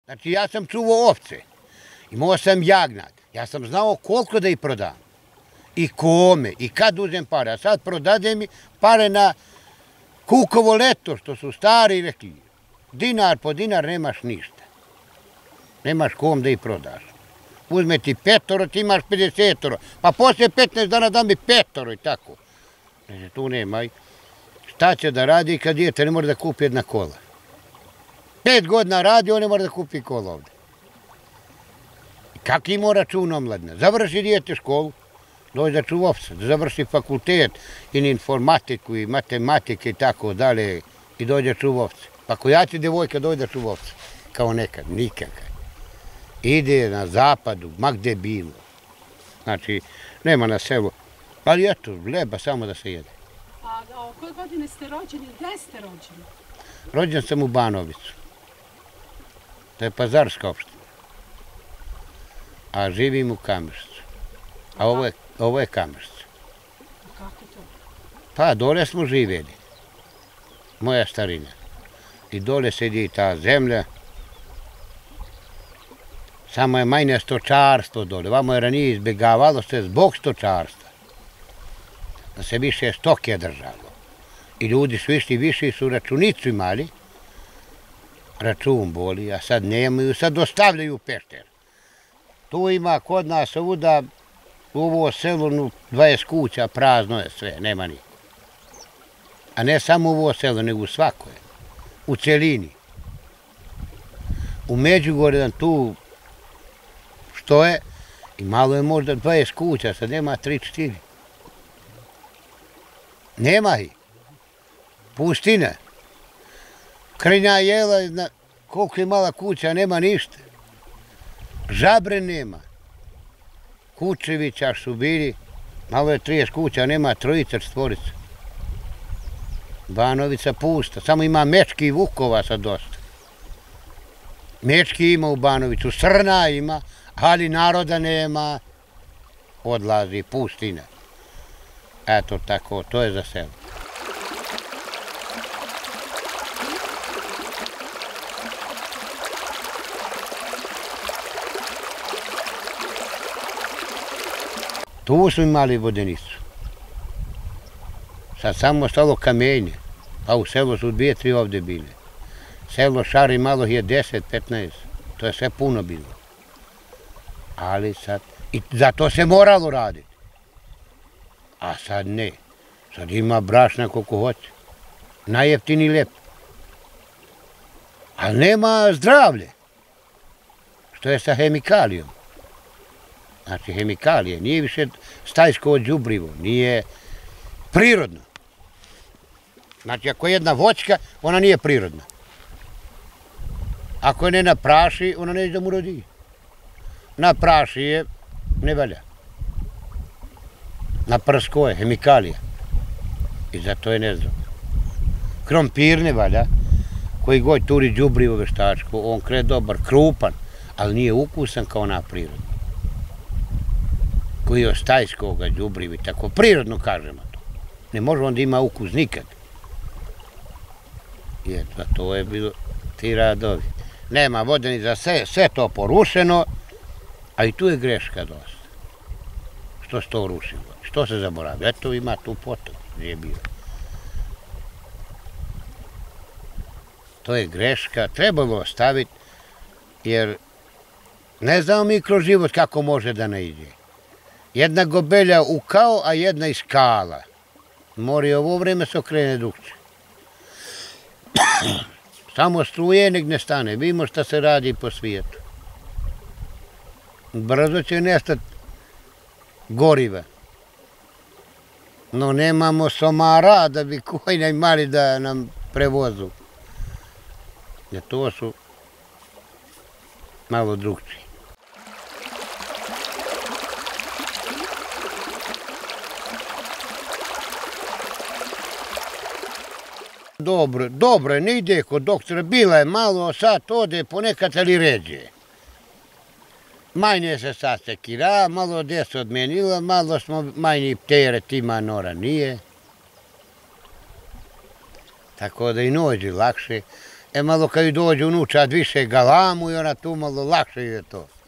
Znači ja sam čuvao ovce, imao sam jagnjad, ja sam znao koliko da ih prodam. I kome, i kad uzem pare. A sad prodade mi pare na kukovo leto, što su stari rekli. Dinar po dinar nemaš ništa. Nemaš kom da ih prodaš. Uzme ti 5, ti imaš 50, pa poslije 15 dana da mi 5 i tako. Znači tu nema. Šta će da radi kad dijete ne može da kupi jedna kola? 5 godina radi, on ne mora da kupi kola ovdje. Kak ima račun omladina? Završi dijete školu, dođe da čuva ovce, da završi fakultet i informatiku i matematike i tako dalje i dođe čuva ovce. Pa ako ja ti devojka dođe da čuva ovce, kao nekad, nikakaj. Ide na zapadu, ma gde bilo. Znači, nema na selu, ali eto, leba samo da se jede. A koje godine ste rođeni? Gde ste rođeni? Rođen sam u Banovicu. To je Pazarska opština. A živim u Kamešcu. A ovo je Kamešca. Kako to? Pa dole smo živjeli. Moja starina. I dole sedi ta zemlja. Samo je manje stočarstvo dole. Vamo je ranije izbjegavalo se zbog stočarstva. Da se više stoke držalo. I ljudi su išli više, su računicu imali. Račun boli, a sad nemaju, sad dostavljaju pešter. Tu ima kod nas ovuda, u ovo selu 20 kuća, prazno je sve, nema niko. A ne samo u ovo selo, nego u svakoj, u celini. U Međugorju tu što je, i malo je možda 20 kuća, sad nema 3-4. Nema ih. Pustina. Krnja jela, koliko je mala kuća, nema ništa. Žabre nema. Kučevića su bili, malo je 30 kuća, nema 3-4. Banovica pusta, samo ima mečki i vukova sad dosta. Mečki ima u Banovicu, srna ima, ali naroda nema. Odlazi, pustina. Eto tako, to je za selo. Tu su imali vodenicu. Sad samo ostalo kamenje, a u selu su 2-3 ovdje bile. Selo Šari malo je 10-15, to je sve puno bilo. Ali sad, i zato se moralo raditi. A sad ne, sad ima brašna koliko hoće. Najjeftini lep. Ali nema zdravlje. Što je sa hemikalijom. Znači, hemikalije, nije više stajsko đubrivo, nije prirodno. Znači, ako je jedna voćka, ona nije prirodna. Ako je ne napraši, ona neće da mu rodi. Napraši je, ne valja. Naprsko je, hemikalija. I zato je nezdrav. Krompir ne valja, koji god turi đubrivo veštačko, on kre dobar, krupan, ali nije ukusan kao ona prirodna. Koji je od stajskoga đubriva i tako, prirodno kažemo to. Ne može onda ima ukus nikad. Jer to je bilo ti radovi. Nema vodenica, sve to porušeno, a i tu je greška dosta. Što se to rušilo? Što se zaboravio? Eto ima tu potok gdje je bilo. To je greška, trebalo ostaviti, jer ne znamo mi kroz život kako može da ne ide. Jedna gobelja u kao, a jedna iz skala. Mora ovo vreme se okrene drugče. Samo struje nek ne stane. Vidimo šta se radi po svijetu. Brzo će nestati goriva. No nemamo somara da bi koji imali da nam prevozu. Jer to su malo drugčiji. Dobro je, ne ide kod doktora, bila je malo, sad ode ponekad, ali ređe. Manje se sad sekira, malo gdje se odmenila, malo smo manji teret ima, nora nije. Tako da i nođi lakše. malo kad ju dođe unučad više galamu i ona tu malo lakše je to.